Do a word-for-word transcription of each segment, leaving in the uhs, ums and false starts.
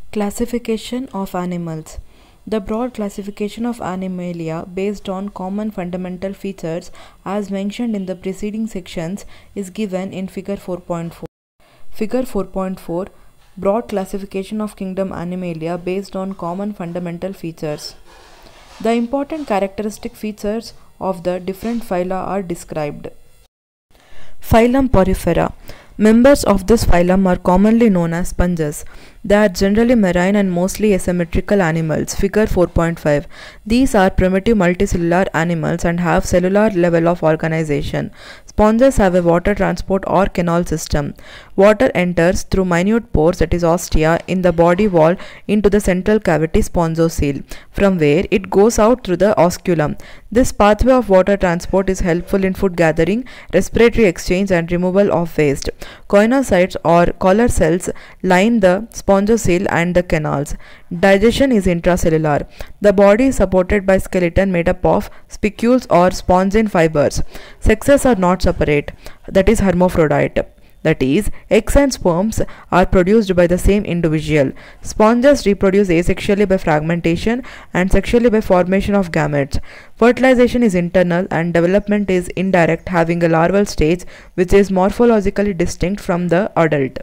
Classification of animals. The broad classification of Animalia based on common fundamental features as mentioned in the preceding sections is given in Figure four point four. Figure four point four Broad classification of kingdom Animalia based on common fundamental features. The important characteristic features of the different phyla are described. Phylum Porifera. Members of this phylum are commonly known as sponges. They are generally marine and mostly asymmetrical animals. Figure four point five. These are primitive multicellular animals and have cellular level of organization. Sponges have a water transport or canal system. Water enters through minute pores, that is ostia, in the body wall into the central cavity spongocoel, from where it goes out through the osculum. This pathway of water transport is helpful in food gathering, respiratory exchange and removal of waste. Choanocytes or collar cells line the spongocoel and the canals. Digestion is intracellular. The body is supported by skeleton made up of spicules or spongin fibers. Sexes are not separate, that is hermaphrodite. That is, eggs and sperms are produced by the same individual. Sponges reproduce asexually by fragmentation and sexually by formation of gametes. Fertilization is internal and development is indirect, having a larval stage which is morphologically distinct from the adult.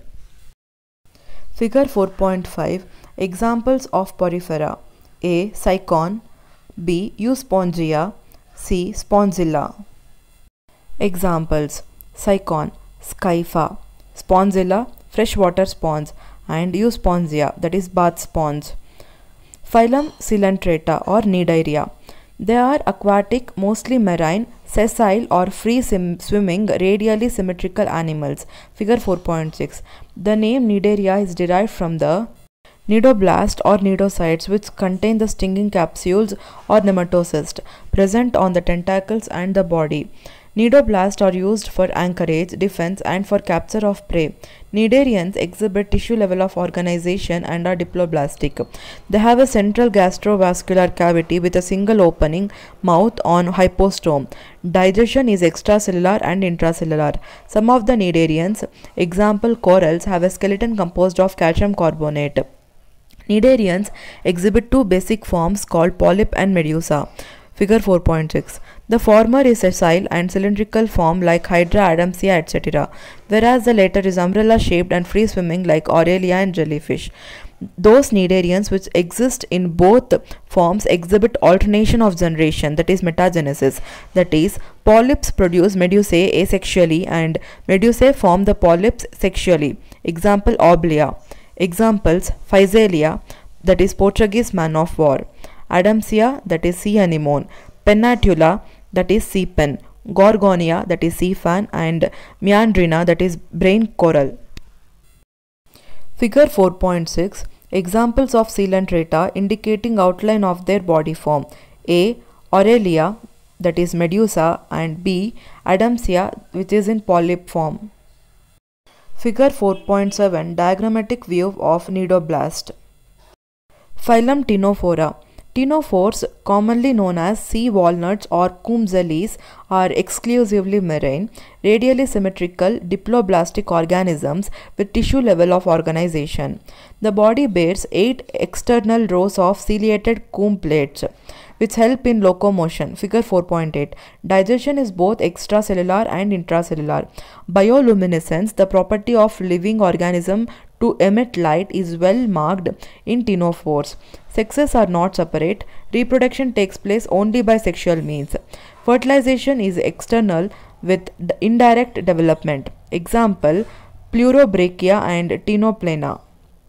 Figure four point five Examples of Porifera. A. Cycon. B. Euspongia. C. Spongilla. Examples: Cycon, Scypha, Spongilla, freshwater sponge, and Euspongia, that is bath sponge. Phylum Coelenterata or Cnidaria. They are aquatic, mostly marine, sessile or free swimming, radially symmetrical animals. Figure four point six. The name Cnidaria is derived from the cnidoblast or cnidocytes, which contain the stinging capsules or nematocysts present on the tentacles and the body. Cnidoblasts are used for anchorage, defense, and for capture of prey. Cnidarians exhibit tissue level of organization and are diploblastic. They have a central gastrovascular cavity with a single opening mouth on hypostome. Digestion is extracellular and intracellular. Some of the cnidarians, example corals, have a skeleton composed of calcium carbonate. Cnidarians exhibit two basic forms called polyp and medusa. Figure four point six. The former is sessile and cylindrical form like Hydra, Adamsia, et cetera, whereas the latter is umbrella-shaped and free-swimming like Aurelia and jellyfish. Those cnidarians which exist in both forms exhibit alternation of generation, that is metagenesis. That is, polyps produce medusae asexually and medusae form the polyps sexually. Example: Oblea. Examples: Physalia, that is Portuguese man of war; Adamsia, that is sea anemone; Pennatula, that is sea pen; Gorgonia, that is sea fan; and Meandrina, that is brain coral. Figure four point six Examples of Coelenterata indicating outline of their body form. A. Aurelia, that is medusa, and B. Adamsia, which is in polyp form. Figure four point seven Diagrammatic view of cnidoblast. Phylum Ctenophora. Ctenophores, commonly known as sea walnuts or Combzellies, are exclusively marine, radially symmetrical, diploblastic organisms with tissue level of organization. The body bears eight external rows of ciliated comb plates, which help in locomotion. Figure four point eight. Digestion is both extracellular and intracellular. Bioluminescence, the property of living organism to emit light, is well marked in ctenophores. Sexes are not separate. Reproduction takes place only by sexual means. Fertilization is external with indirect development. Example: Pleurobrachia and Ctenoplana.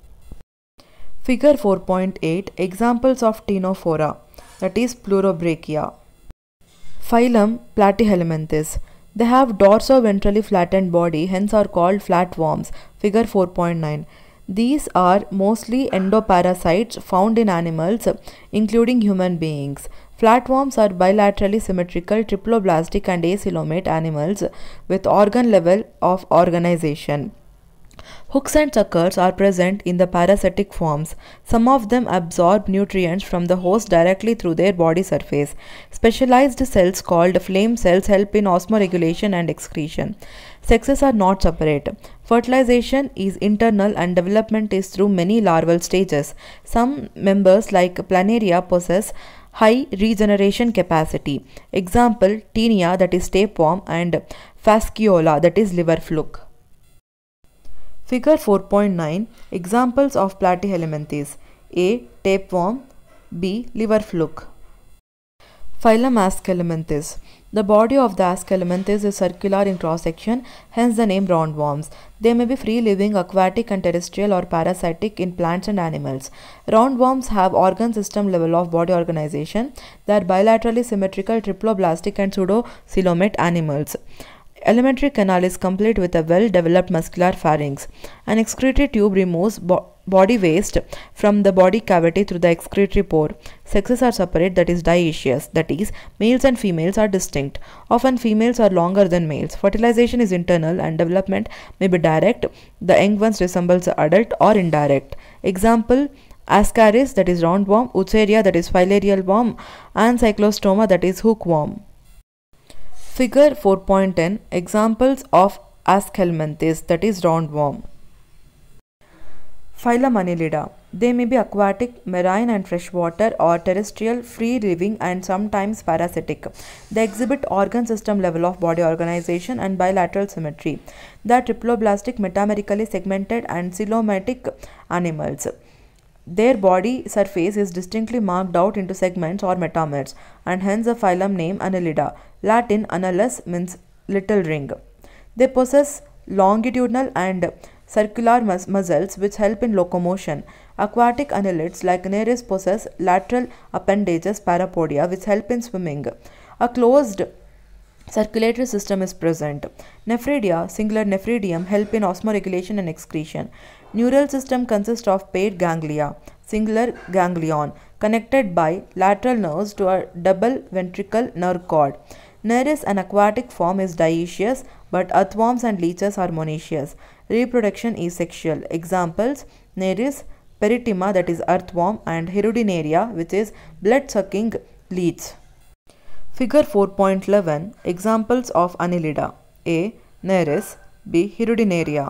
Figure four point eight Examples of Ctenophora, that is Pleurobrachia. Phylum Platyhelminthes. They have dorso-ventrally flattened body, hence are called flatworms. Figure four point nine. These are mostly endoparasites found in animals, including human beings. Flatworms are bilaterally symmetrical, triploblastic and acoelomate animals with organ level of organization. Hooks and suckers are present in the parasitic forms. Some of them absorb nutrients from the host directly through their body surface. Specialized cells called flame cells help in osmoregulation and excretion. Sexes are not separate. Fertilization is internal and development is through many larval stages. Some members like Planaria possess high regeneration capacity. Example, Taenia, that is tapeworm, and Fasciola, that is liver fluke. Figure four point nine. Examples of Platyhelminthes. A. Tapeworm. B. Liver fluke. Phylum Aschelminthes. The body of the Aschelminthes is circular in cross-section, hence the name roundworms. They may be free-living, aquatic and terrestrial, or parasitic in plants and animals. Roundworms have organ system level of body organization. They are bilaterally symmetrical, triploblastic and pseudocoelomate animals. Alimentary canal is complete with a well-developed muscular pharynx. An excretory tube removes bo body waste from the body cavity through the excretory pore. Sexes are separate, that is dioecious, that is, males and females are distinct. Often females are longer than males. Fertilization is internal and development may be direct. The young ones resembles the adult, or indirect. Example, Ascaris, that is roundworm, Wucheria, that is filarial worm, and Cyclostoma, that is hookworm. Figure four point ten. Examples of Aschelminthes, that is roundworm. Phylum Annelida. They may be aquatic, marine and freshwater, or terrestrial, free-living and sometimes parasitic. They exhibit organ system level of body organization and bilateral symmetry. They are triploblastic, metamerically segmented and coelomatic animals. Their body surface is distinctly marked out into segments or metamers, and hence the phylum name Annelida. Latin annulus means little ring. They possess longitudinal and circular mus muscles which help in locomotion. Aquatic annelids like Nereis possess lateral appendages parapodia which help in swimming. A closed circulatory system is present. Nephridia, singular nephridium, help in osmoregulation and excretion. Neural system consists of paired ganglia, singular ganglion, connected by lateral nerves to a double ventricle nerve cord. Nereis, an aquatic form, is dioecious, but earthworms and leeches are monoecious. Reproduction is sexual. Examples, Nereis, Peritima, that is earthworm, and Hirudinaria, which is blood-sucking leech. Figure four point eleven. Examples of Annelida. A. Nereis. B. Hirudinaria.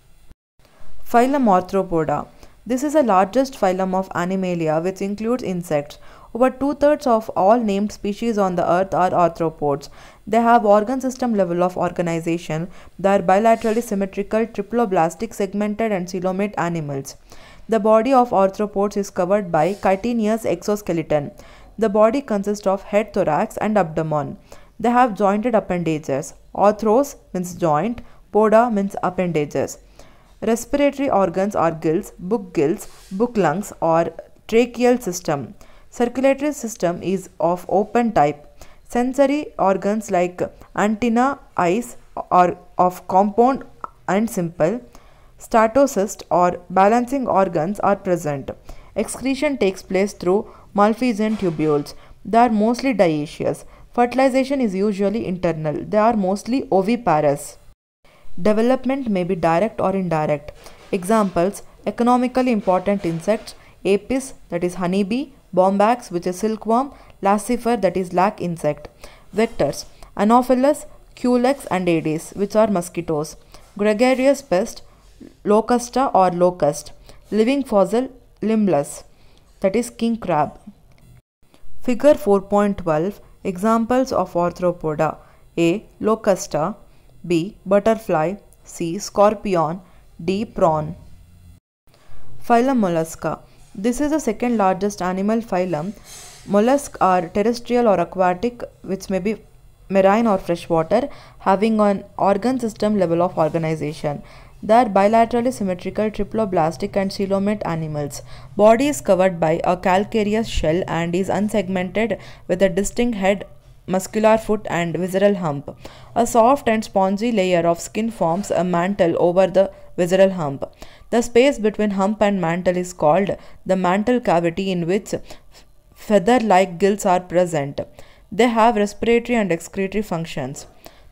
Phylum Arthropoda. This is the largest phylum of Animalia which includes insects. Over two-thirds of all named species on the earth are arthropods. They have organ system level of organization. They are bilaterally symmetrical, triploblastic, segmented and coelomate animals. The body of arthropods is covered by chitinous exoskeleton. The body consists of head, thorax and abdomen. They have jointed appendages. Arthros means joint, poda means appendages. Respiratory organs are gills, book gills, book lungs or tracheal system. Circulatory system is of open type. Sensory organs like antenna, eyes are of compound and simple. Statocyst or balancing organs are present. Excretion takes place through Malpighian tubules. They are mostly dioecious. Fertilization is usually internal. They are mostly oviparous. Development may be direct or indirect. Examples, economically important insects, Apis, that is honeybee, Bombax, which is silkworm, Laccifer, that is lac insect. Vectors, Anopheles, Culex and Aedes, which are mosquitoes. Gregarious pest, Locusta or locust. Living fossil, Limblus, that is king crab. Figure four point twelve. Examples of arthropoda. A. Locusta. B. Butterfly. C. Scorpion. D. Prawn. Phylum Mollusca. This is the second largest animal phylum. Mollusks are terrestrial or aquatic, which may be marine or freshwater, having an organ system level of organization. They are bilaterally symmetrical, triploblastic and coelomate animals. Body is covered by a calcareous shell and is unsegmented with a distinct head, muscular foot and visceral hump. A soft and spongy layer of skin forms a mantle over the visceral hump. The space between hump and mantle is called the mantle cavity, in which feather-like gills are present. They have respiratory and excretory functions.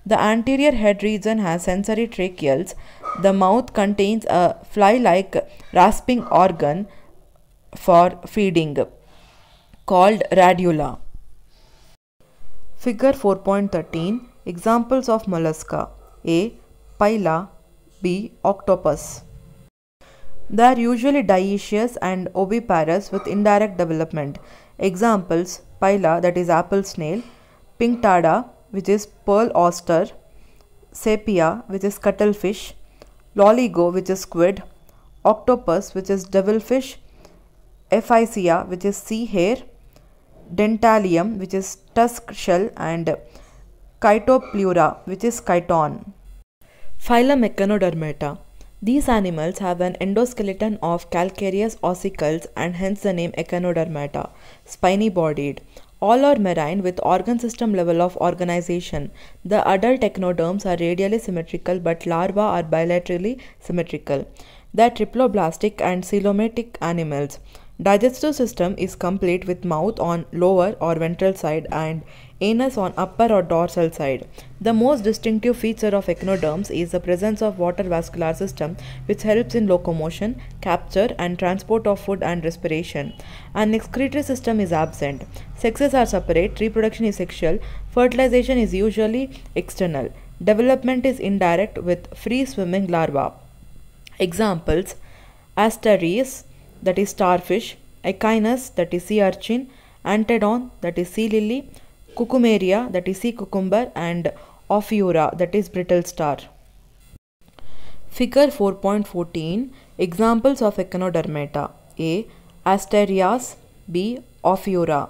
The anterior head region has sensory tracheals. The mouth contains a fly-like rasping organ for feeding called radula. Figure four point one three. Examples of mollusca. A. Pila. B. Octopus. They are usually dioecious and oviparous with indirect development. Examples: Pila, that is apple snail; Pinctada, which is pearl oyster; Sepia, which is cuttlefish; Loligo, which is squid; Octopus, which is devilfish; Ephysia, which is sea hare; Dentalium, which is tusk shell; and Chytopleura, which is chiton. Phylum Echinodermata. These animals have an endoskeleton of calcareous ossicles and hence the name Echinodermata, spiny bodied. All are marine with organ system level of organization. The adult echinoderms are radially symmetrical but larvae are bilaterally symmetrical. They are triploblastic and coelomatic animals. Digestive system is complete with mouth on lower or ventral side and anus on upper or dorsal side. The most distinctive feature of echinoderms is the presence of water vascular system, which helps in locomotion, capture and transport of food and respiration. An excretory system is absent. Sexes are separate, reproduction is sexual, fertilization is usually external. Development is indirect with free swimming larvae. Examples: Asterias, that is starfish; Echinus, that is sea urchin; Antedon, that is sea lily; Cucumeria, that is sea cucumber; and Ophiura, that is brittle star. Figure four point one four. Examples of Echinodermata. A. Asterias. B. Ophiura.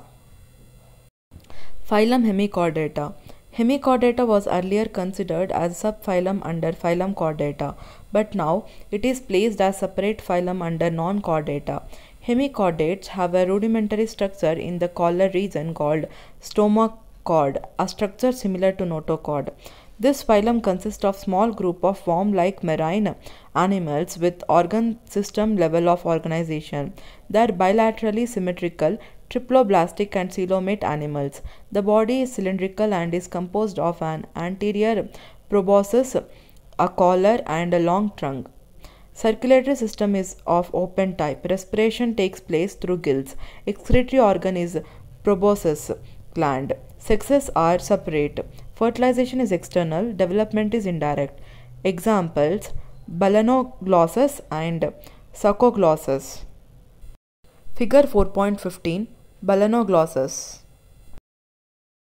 Phylum Hemichordata. Hemichordata was earlier considered as subphylum under phylum Chordata, but now it is placed as separate phylum under non-chordata. Hemichordates have a rudimentary structure in the collar region called stomacord, a structure similar to notochord. This phylum consists of small group of worm-like marine animals with organ system level of organization. They are bilaterally symmetrical, triploblastic and coelomate animals. The body is cylindrical and is composed of an anterior proboscis, a collar and a long trunk. Circulatory system is of open type. Respiration takes place through gills. Excretory organ is proboscis gland. Sexes are separate. Fertilization is external. Development is indirect. Examples: Balanoglossus and Sarcoglossus. Figure four point one five. Balanoglossus.